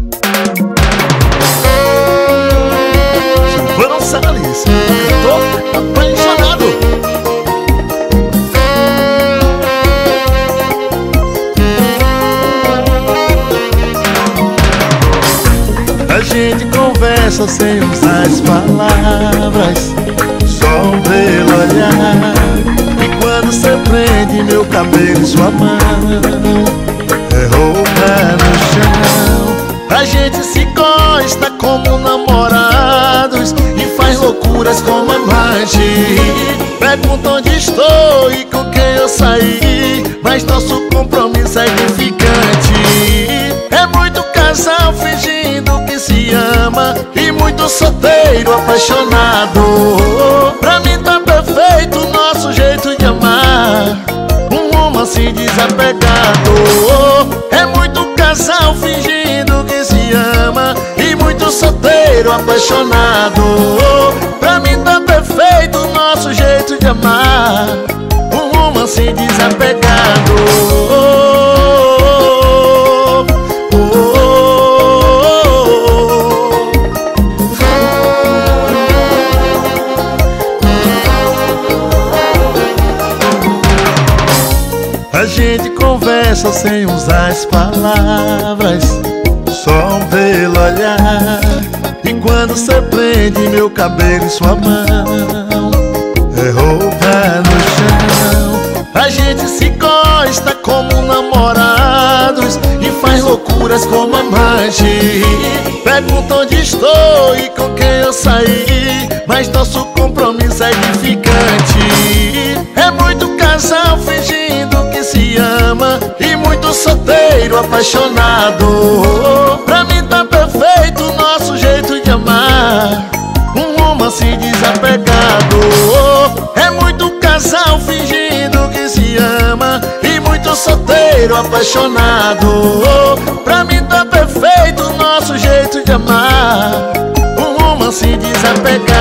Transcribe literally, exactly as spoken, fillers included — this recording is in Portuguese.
Silvano Salles, cantor apaixonado. A gente conversa sem usar as palavras, só pelo olhar. E quando cê prende meu cabelo em sua mão, é roupa no chão. A gente se encosta como namorados e faz loucuras como amante. Pergunta onde estou e com quem eu saí, mas nosso compromisso é edificante. É muito casal fingindo que se ama e muito solteiro apaixonado. Pra mim tá perfeito o nosso jeito de amar, um romance desapegado. É muito casal fingindo que se ama e muito solteiro apaixonado. Pra mim tá perfeito o nosso jeito de amar, um romance desapegado. A gente conversa sem usar as palavras, só pelo olhar. E quando cê prende meu cabelo em sua mão, é roupa no chão. A gente se encosta como namorados e faz loucuras como amante. Pergunta onde estou e com quem eu saí, mas nosso compromisso é edificante. É muito casal fingindo que se ama e muito solteiro apaixonado. Pra mim tá perfeito o nosso jeito de amar, um romance desapegado. É muito casal fingindo que se ama e muito solteiro apaixonado. Pra mim tá perfeito o nosso jeito de amar, um romance desapegado.